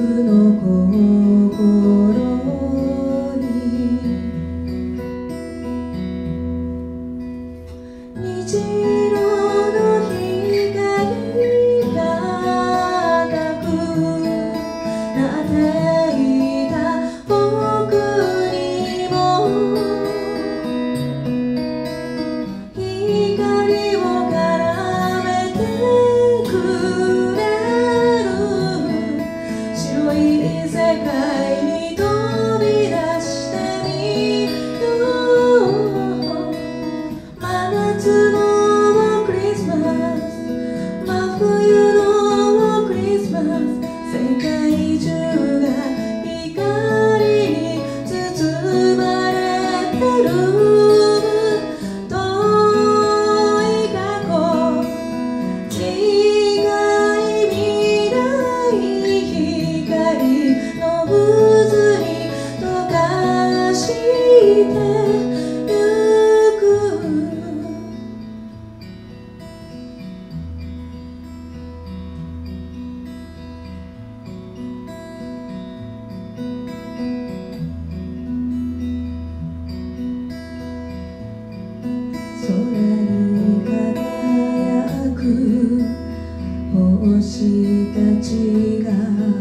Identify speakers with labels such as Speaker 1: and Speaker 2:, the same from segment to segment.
Speaker 1: の心に虹色の光が高くなっていた僕にも光を絡めてくれる白い世界に飛び出してみよう真夏のクリスマス真冬のクリスマス世界中が光に包まれてる遠い過去近い未来光の渦に溶かしてゆく空に輝く星たちが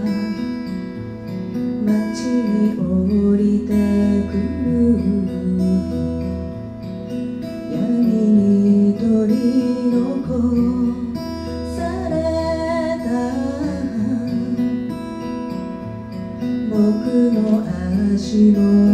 Speaker 1: 街に降りてくる闇に取り残された僕の足元